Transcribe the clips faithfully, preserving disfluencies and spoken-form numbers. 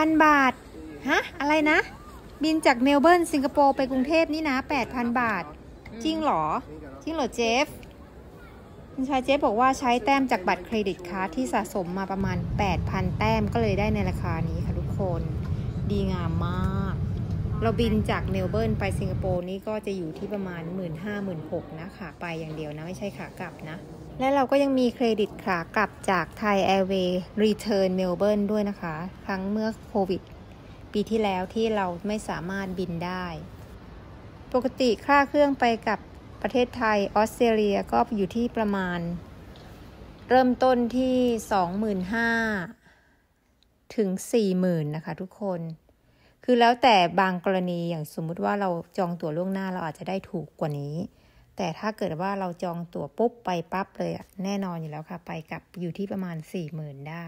พัน บาทฮะอะไรนะบินจากเมลเบิร์นสิงคโปร์ไปกรุงเทพนี่นะ แปดพัน บาทจริงเหรอจริงเหรอเจฟคุณชายเจฟบอกว่าใช้แต้มจากบัตรเครดิตการ์ดที่สะสมมาประมาณ แปดพัน แต้มก็เลยได้ในราคานี้ค่ะทุกคนดีงามมากเราบินจากเมลเบิร์นไปสิงคโปร์นี่ก็จะอยู่ที่ประมาณ หนึ่งหมื่นห้า หนึ่งหมื่นหกพัน นะขาไปอย่างเดียวนะไม่ใช่ขากลับนะและเราก็ยังมีเครดิตขากลับจากไทยแอร์เวย์รีเทิร์นเมลเบิร์นด้วยนะคะครั้งเมื่อโควิดปีที่แล้วที่เราไม่สามารถบินได้ปกติค่าเครื่องไปกับประเทศไทยออสเตรเลียก็อยู่ที่ประมาณเริ่มต้นที่ สองหมื่นห้าพัน ถึง สี่หมื่น นะคะทุกคนคือแล้วแต่บางกรณีอย่างสมมุติว่าเราจองตั๋วล่วงหน้าเราอาจจะได้ถูกกว่านี้แต่ถ้าเกิดว่าเราจองตั๋วปุ๊บไปปั๊บเลยแน่นอนอยู่แล้วค่ะไปกับอยู่ที่ประมาณ สี่หมื่น ได้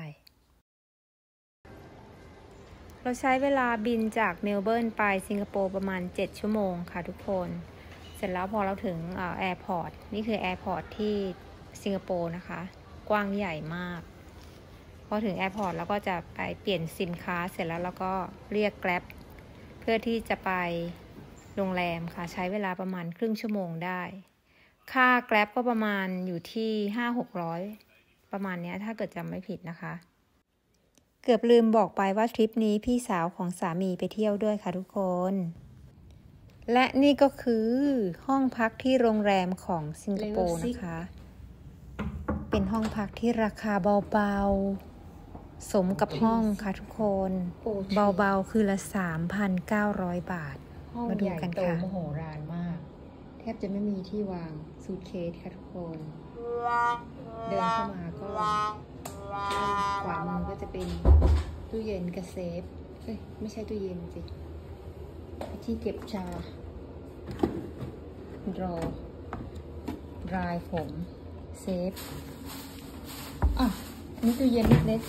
เราใช้เวลาบินจากเมลเบิร์นไปสิงคโปร์ประมาณเจ็ดชั่วโมงค่ะทุกคนเสร็จแล้วพอเราถึงแอร์พอร์ตนี่คือแอร์พอร์ตที่สิงคโปร์นะคะกว้างใหญ่มากพอถึงแอร์พอร์ตแล้วก็จะไปเปลี่ยนซิมการ์ดเสร็จแล้วเราก็เรียก Grab เพื่อที่จะไปโรงแรมค่ะใช้เวลาประมาณครึ่งชั่วโมงได้ค่า Grab ก็ประมาณอยู่ที่ ห้าหกร้อย ประมาณนี้ถ้าเกิดจำไม่ผิดนะคะเกือบลืมบอกไปว่าทริปนี้พี่สาวของสามีไปเที่ยวด้วยค่ะทุกคนและนี่ก็คือห้องพักที่โรงแรมของสิงคโปร์นะคะเป็นห้องพักที่ราคาเบาๆสมกับห้องค่ะทุกคนเบาๆคือละ สามพันเก้าร้อย บาทมาดูกันค่ะมโหฬารมากแทบจะไม่มีที่วางซูทเคสค่ะทุกคนเดินเข้ามาก็ขวามือก็จะเป็นตู้เย็นกับเซฟเอ้ยไม่ใช่ตู้เย็นสิที่เก็บชารอรายผมเซฟอ่ะนี่ตู้เย็นเล็ก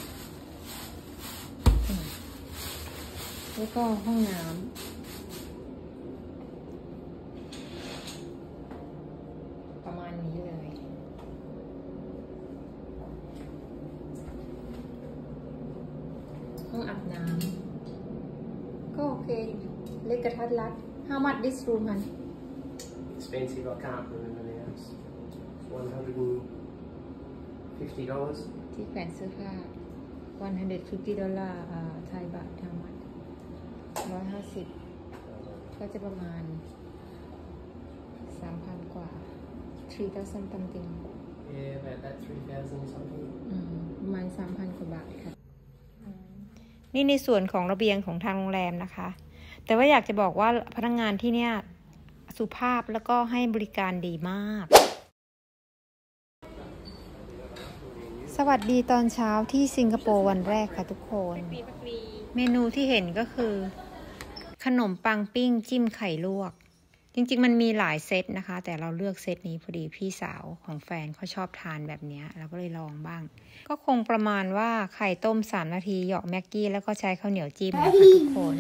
ๆแล้วก็ห้องน้ำประมาณนี้เลยห้องอาบน้ำก็โอเคเล็กกระทัดรัด How much this room มัน Expensive, I can't remember now. It's one hundred fifty dollars. ที่แขวนเสื้อผ้า one hundred fifty ดอลลาร์ไทยบาททางมันหนึ่งร้อยห้าสิบก็จะประมาณ สามพัน กว่า three thousand something Yeah, about that three thousand something. อืมประมาณ สามพัน กว่าบาทค่ะนี่ในส่วนของระเบียงของทางโรงแรมนะคะแต่ว่าอยากจะบอกว่าพนักงานที่เนี่ยสุภาพแล้วก็ให้บริการดีมากสวัสดีตอนเช้าที่สิงคโปร์วันแรกค่ะทุกคนเมนูที่เห็นก็คือขนมปังปิ้งจิ้มไข่ลวกจริงๆมันมีหลายเซตนะคะแต่เราเลือกเซตนี้พอดีพี่สาวของแฟนเขาชอบทานแบบนี้เราก็เลยลองบ้างก็คงประมาณว่าไข่ต้มสามนาทีเหยาะแม็กกี้แล้วก็ใช้ข้าวเหนียวจิ้มนะคะทุกคน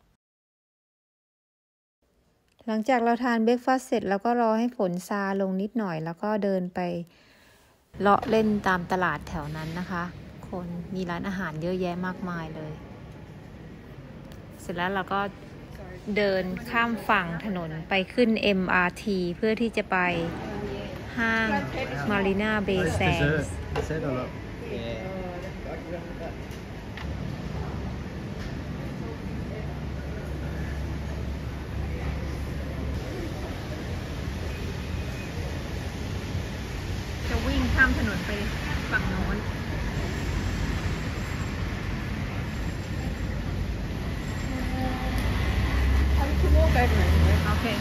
หลังจากเราทานเบรคฟาสต์เสร็จแล้วก็รอให้ฝนซาลงนิดหน่อยแล้วก็เดินไปเลาะเล่นตามตลาดแถวนั้นนะคะคนมีร้านอาหารเยอะแยะมากมายเลยเสร็จแล้วเราก็เดินข้ามฝั่งถนนไปขึ้น เอ็ม อาร์ ที เพื่อที่จะไปห้าง Marina Bay Sandsจะวิ่งข้ามถนนไปฝั่งโน้นOkay.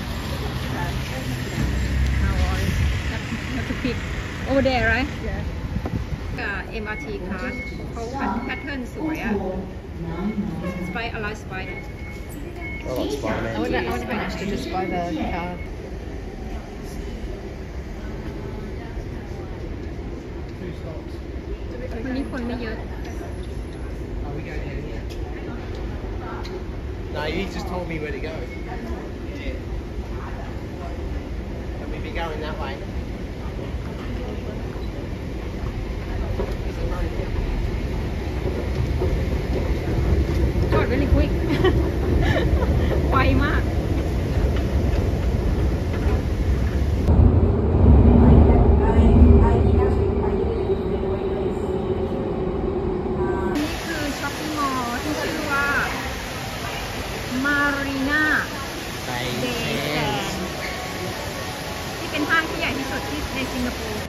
No worries. Have to pick over there, right? Yeah. Uh, เอ็ม อาร์ ที card เขาพันแพทเทิร์นสวยอ่ะ Spy, I like Spider. I like Spider-Man. I would, I would manage to just buy the card. วันนี้คนไม่เยอะ No, you just told me where to go. Yeah. Can we be going that way? very quick ไวมากMarina Bay Sands ที่เป็นห้างที่ใหญ่ที่สุดที่ในสิงคโปร์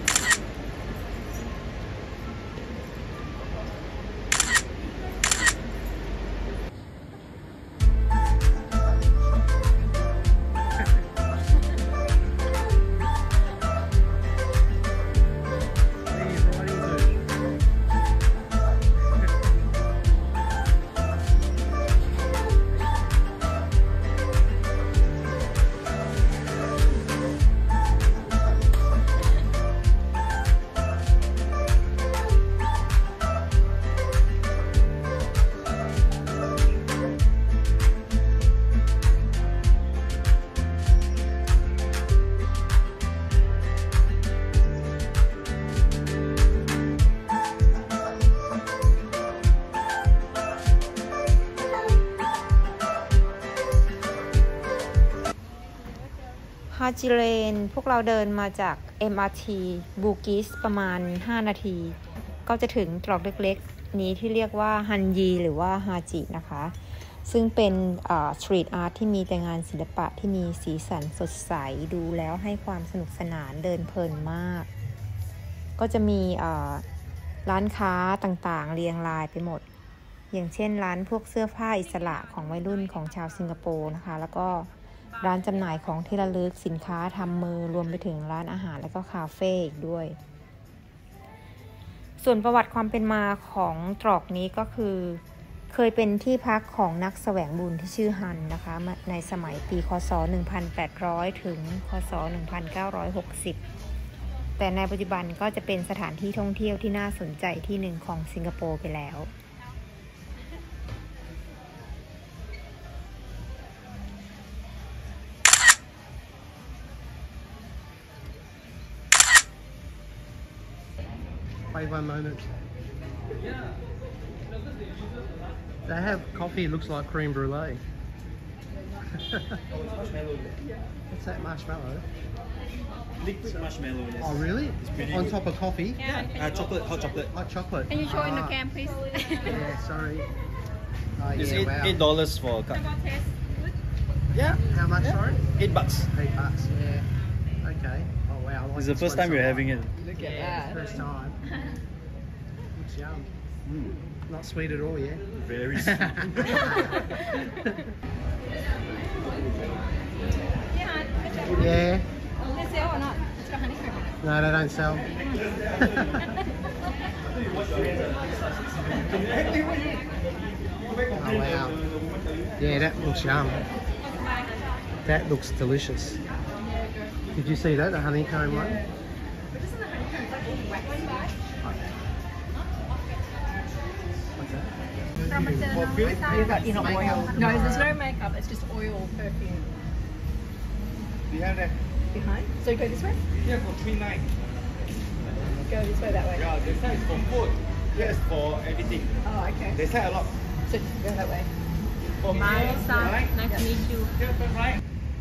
ฮาจิเลนพวกเราเดินมาจาก เอ็ม อาร์ ที บูกิสประมาณห้านาทีก็จะถึงตรอกเล็กๆนี้ที่เรียกว่าฮันยีหรือว่าฮาจินะคะซึ่งเป็นสตรีทอาร์ตที่มีแต่งานศิลปะที่มีสีสันสดใสดูแล้วให้ความสนุกสนานเดินเพลินมากก็จะมีร้านค้าต่างๆเรียงรายไปหมดอย่างเช่นร้านพวกเสื้อผ้าอิสระของวัยรุ่นของชาวสิงคโปร์นะคะแล้วก็ร้านจำหน่ายของที่ระลึกสินค้าทำมือรวมไปถึงร้านอาหารและก็คาเฟ่อีกด้วยส่วนประวัติความเป็นมาของตรอกนี้ก็คือเคยเป็นที่พักของนักแสวงบุญที่ชื่อฮันนะคะในสมัยปีคศหนึ่งพันแปดร้อยถึงคศหนึ่งพันเก้าร้อยหกสิบแต่ในปัจจุบันก็จะเป็นสถานที่ท่องเที่ยวที่น่าสนใจที่หนึ่งของสิงคโปร์ไปแล้ว Wait one moment. They have coffee. Looks like cream brulee. What's that marshmallow? Liquid marshmallow. Yes. Oh really? On Good. top of coffee? Yeah. Uh, chocolate, hot chocolate. Hot chocolate. Can you show in the Ah, cam, please? Yeah, sorry. Oh It's yeah, eight, wow. eight dollars for a cup. Taste good. Yeah. How much? Sorry. Eight bucks. Eight bucks. Yeah. Okay. Oh wow. I like This is the this first one time so we're much. having it. Look Yeah, at that. first time. Looks yum. Mm. Not sweet at all, yeah. Very sweet. Yeah. They sell or not? It's got honeycomb. No, they don't sell. Oh wow. Yeah, that looks yum. That looks delicious. Did you see that, the honeycomb one? What's that? You've got in oil. No, there's no makeup. It's just oil, perfume. Do you have that? Behind. So you go this way. Yeah, for three nine. Go this way, that way. Yeah, this side is for food. Yes, for everything. Oh, okay. They sell a lot. So just go that way. For Bye, Sam. right? Nice to meet you. Yeah, that's right.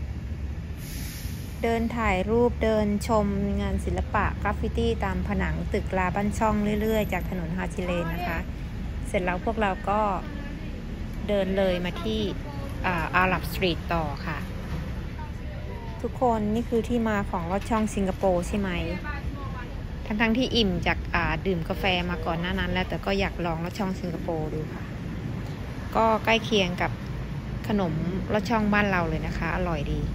เดินถ่ายรูปเดินชมงานศิลปะกราฟฟิตี้ตามผนังตึกลาบ้านช่องเรื่อยๆจากถนนฮาจิเลนนะคะเสร็จแล้วพวกเราก็เดินเลยมาที่อาหรับสตรีทต่อค่ะทุกคนนี่คือที่มาของลอดช่องสิงคโปร์ใช่ไหมทั้งๆที่อิ่มจากดื่มกาแฟมาก่อนหน้านั้นแล้วแต่ก็อยากลองลอดช่องสิงคโปร์ดูค่ะก็ใกล้เคียงกับขนมลอดช่องบ้านเราเลยนะคะอร่อยดี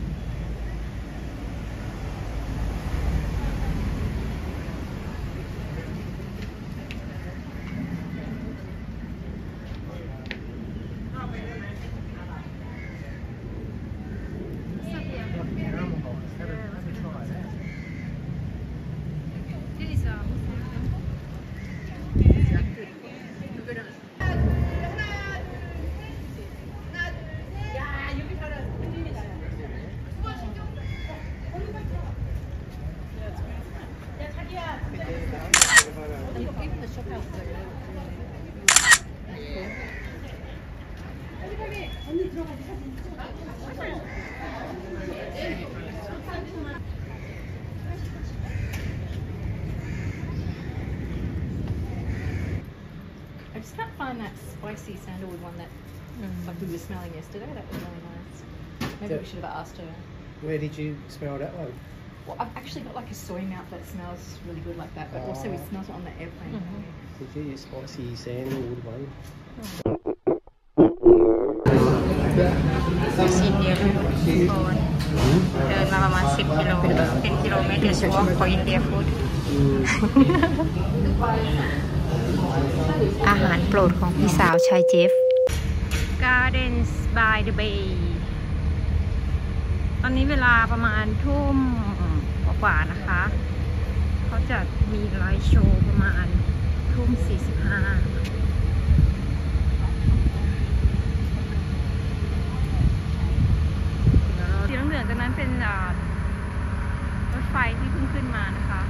I just can't find that spicy sandalwood one that like we were smelling yesterday. That was really nice. Maybe we should have asked her. Where did you smell that one? Well, I've actually got like a soy mouth that smells really good like that, but also we smelled it on the airplane. Did you use spicy sandalwood one? สิบเดียวทุกคนเดินมาประมาณสิบกิโลเป็นกิโลเมตรเฉพาะของอินเดียฟู้ดอาหารโปรดของพี่สาวชายเจฟ Gardens by the Bay ตอนนี้เวลาประมาณทุ่มกว่าๆนะคะเขาจะมีไลฟ์โชว์ประมาณทุ่มสี่สิบห้าสีเหลืองๆจากนั้นเป็นรถไฟที่เพิ่งขึ้นมานะคะ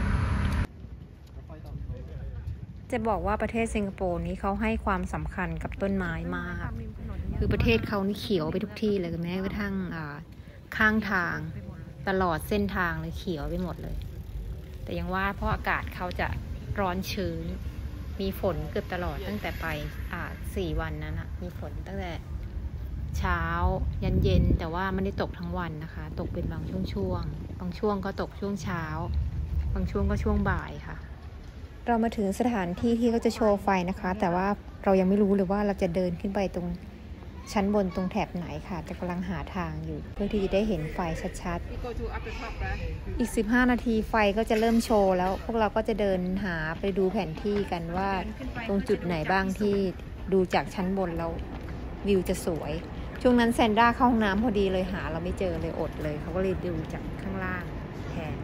จะบอกว่าประเทศสิงคโปร์นี้เขาให้ความสำคัญกับต้นไม้มากคือประเทศเขานี่เขียวไปทุกที่เลยแม้กระทั่งข้างทางตลอดเส้นทางเลยเขียวไปหมดเลยแต่ยังว่าเพราะอากาศเขาจะร้อนชื้นมีฝนเกือบตลอดตั้งแต่ไปอ่าสี่วันนั้นนะมีฝนตั้งแต่เช้ายันเย็นแต่ว่าไม่ได้ตกทั้งวันนะคะตกเป็นบางช่วงๆบางช่วงก็ตกช่วงเช้าบางช่วงก็ช่วงบ่ายค่ะเรามาถึงสถานที่ที่เขาจะโชว์ไฟนะคะแต่ว่าเรายังไม่รู้เลยว่าเราจะเดินขึ้นไปตรงชั้นบนตรงแถบไหนค่ะแต่กำลังหาทางอยู่เพื่อที่จะได้เห็นไฟชัดๆอีกสิบห้านาทีไฟก็จะเริ่มโชว์แล้วพวกเราก็จะเดินหาไปดูแผนที่กันว่าตรงจุดไหนบ้างที่ดูจากชั้นบนแล้ววิวจะสวยช่วงนั้นแซนด้าเข้าห้องน้ำพอดีเลยหาเราไม่เจอเลยอดเลยเขาก็เลยดูจากข้างล่างแทน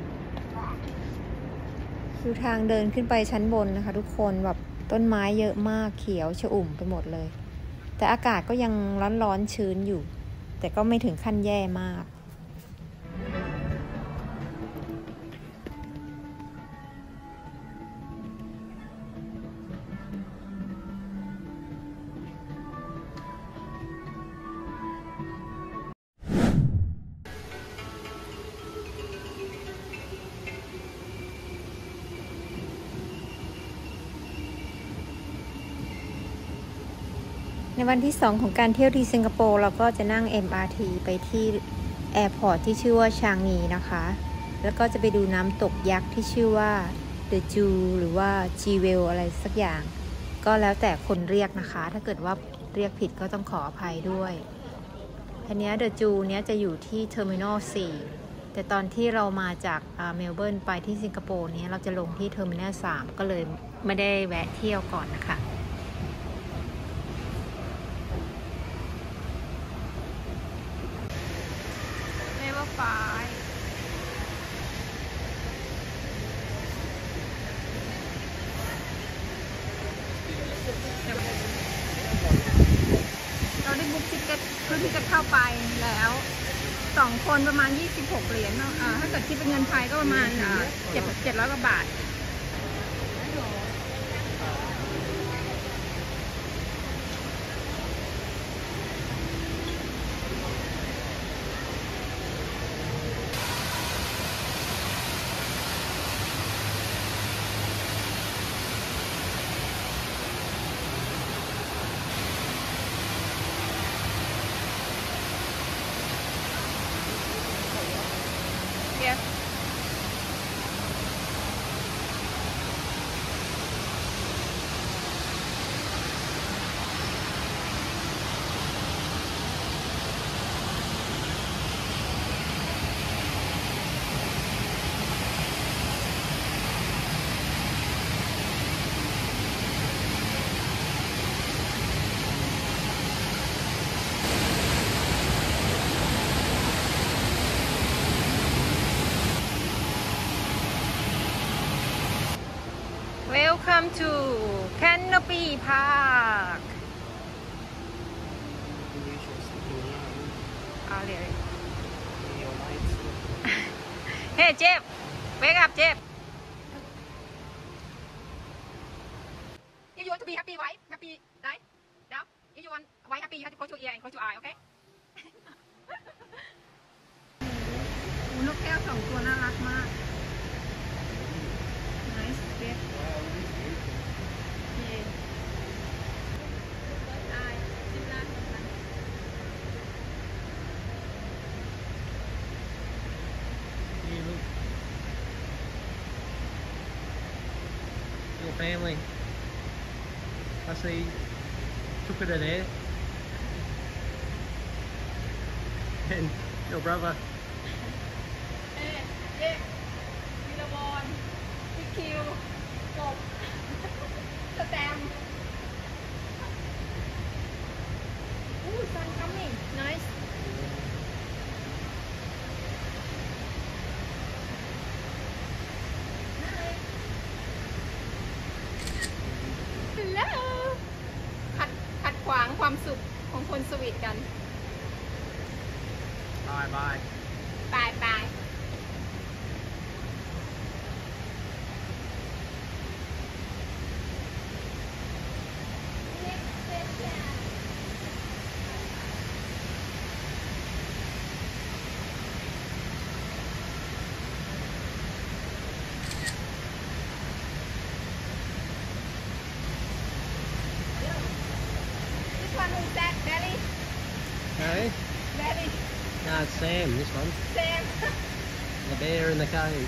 คือทางเดินขึ้นไปชั้นบนนะคะทุกคนแบบต้นไม้เยอะมากเขียวชอุ่มไปหมดเลยแต่อากาศก็ยังร้อนๆชื้นอยู่แต่ก็ไม่ถึงขั้นแย่มากในวันที่สองของการเที่ยวที่สิงคโปร์เราก็จะนั่ง เอ็ม อาร์ ที ไปที่แอร์พอร์ตที่ชื่อว่าชางงีนะคะแล้วก็จะไปดูน้ำตกยักษ์ที่ชื่อว่าเดอะจูหรือว่าจีเวลอะไรสักอย่างก็แล้วแต่คนเรียกนะคะถ้าเกิดว่าเรียกผิดก็ต้องขออภัยด้วยอันนี้เดอะจูเนี้ยจะอยู่ที่เทอร์มินอลสี่แต่ตอนที่เรามาจากเมลเบิร์นไปที่สิงคโปร์เนี้ยเราจะลงที่เทอร์มินอลสามก็เลยไม่ได้แวะเที่ยวก่อนนะคะเราได้บุ๊กทิเก็ตเพื่อที่จะเข้าไปแล้วสองคนประมาณยี่สิบหกเหรียญเนาะถ้าเกิดคิดเป็นเงินไทยก็ประมาณเจ็ดเจ็ดร้อยกว่าบาทWelcome to Canopy Park เอาเลย Hey Jeff wake up Jeff if you want to be happy wife happy life now if you want white happy you have to close your ear and close your eye okay นกแก้วสองตัวน่ารักมาก nice bed yeah ได้ชิมร้านของมัน You look. Your family. I see Jupiter there. And your brother. เอ๊ะเอ๊ะวิลวอนพี่คิวกบสแตมอู้ sun coming nice Hello ขัดขัดขวางความสุขของคนสวีทกัน Bye bye. บายบาย This one who's that? Belly? Hey? Belly? No, it's Sam, this one. Sam? The bear in the cave.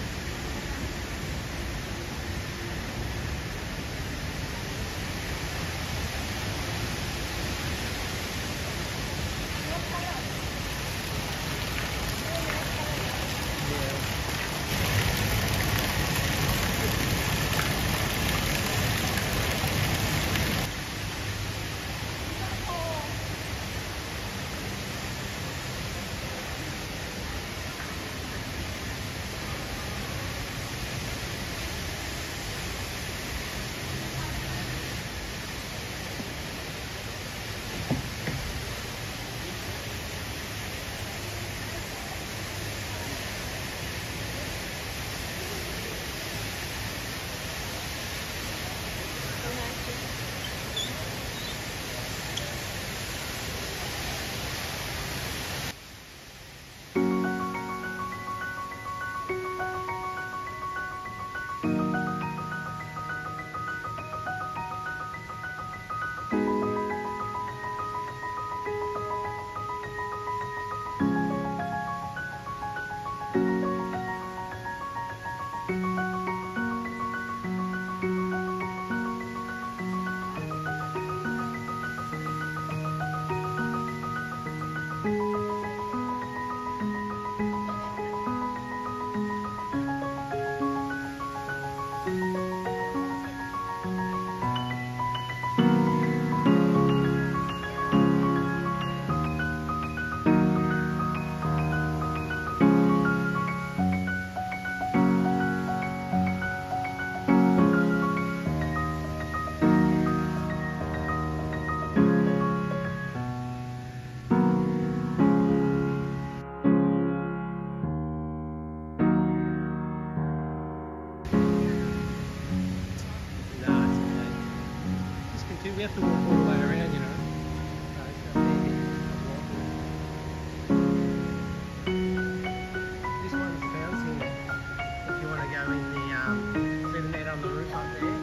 What color? Yeah. Oh. We have to walk all the way around, you know. This one's bouncing. If you want to go in the, um, see the net on the roof up there.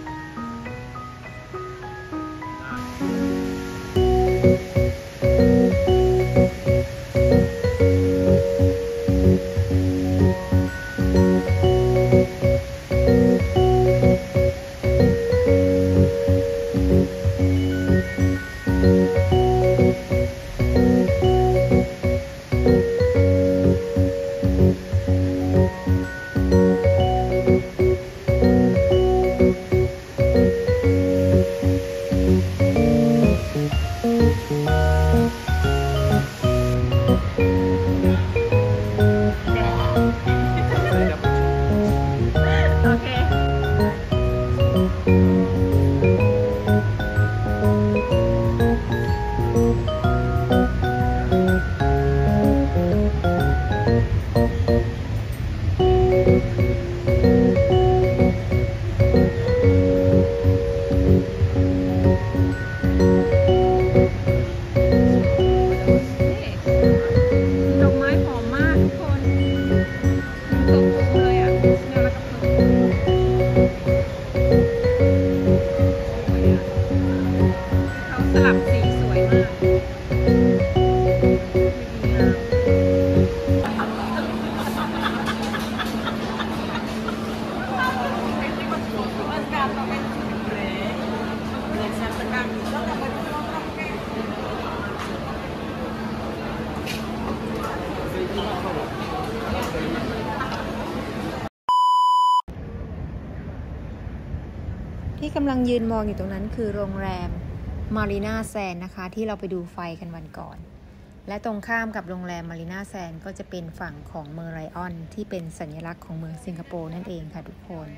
ที่กำลังยืนมองอยู่ตรงนั้นคือโรงแรมมารีนาแซนนะคะที่เราไปดูไฟกันวันก่อนและตรงข้ามกับโรงแรมมารีนาแซนก็จะเป็นฝั่งของเมอร์ไลออนที่เป็นสัญลักษณ์ของเมืองสิงคโปร์นั่นเองค่ะทุกคน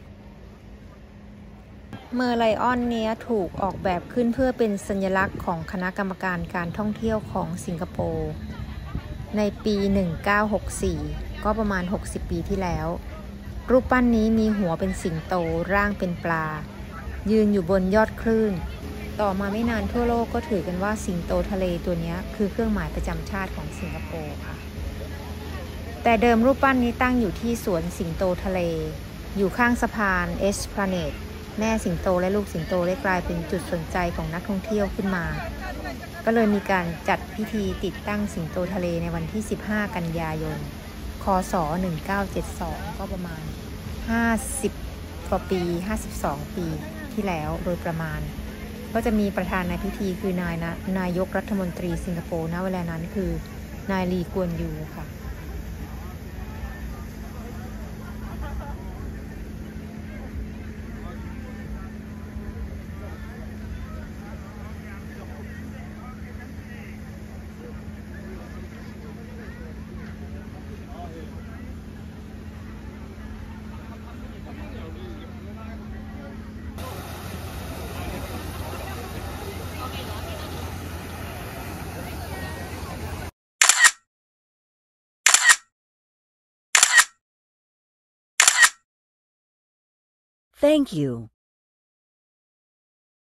เมอร์ไลออนเนี้ยถูกออกแบบขึ้นเพื่อเป็นสัญลักษณ์ของคณะกรรมการการท่องเที่ยวของสิงคโปร์ในปีหนึ่งเก้าหกสี่ก็ประมาณหกสิบปีที่แล้วรูปปั้นนี้มีหัวเป็นสิงโตร่างเป็นปลายืนอยู่บนยอดคลื่นต่อมาไม่นานทั่วโลกก็ถือกันว่าสิงโตทะเลตัวนี้คือเครื่องหมายประจำชาติของสิงคโปร์ค่ะแต่เดิมรูปปั้นนี้ตั้งอยู่ที่สวนสิงโตทะเลอยู่ข้างสะพานเอสพลาเนตแม่สิงโตและลูกสิงโตได้กลายเป็นจุดสนใจของนักท่องเที่ยวขึ้นมาก็เลยมีการจัดพิธีติดตั้งสิงโตทะเลในวันที่สิบห้ากันยายนคศหนึ่งเก้าเจ็ดสองก็ประมาณห้าสิบกว่าปีห้าสิบสองปีที่แล้วโดยประมาณก็จะมีประธานในพิธีคือนายนะนายกรัฐมนตรีสิงคโปร์ณเวลานั้นคือนายลีกวนยูค่ะ Thank you.